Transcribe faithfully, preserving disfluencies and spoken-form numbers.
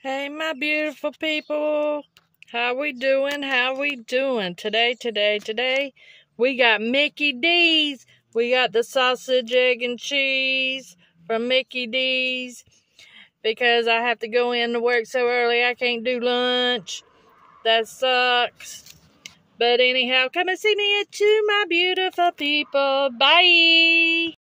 Hey, my beautiful people. How we doing? How we doing? Today, today, today, we got Mickey D's. We got the sausage, egg, and cheese from Mickey D's. Because I have to go in to work so early, I can't do lunch. That sucks. But anyhow, come and see me at two, my beautiful people. Bye.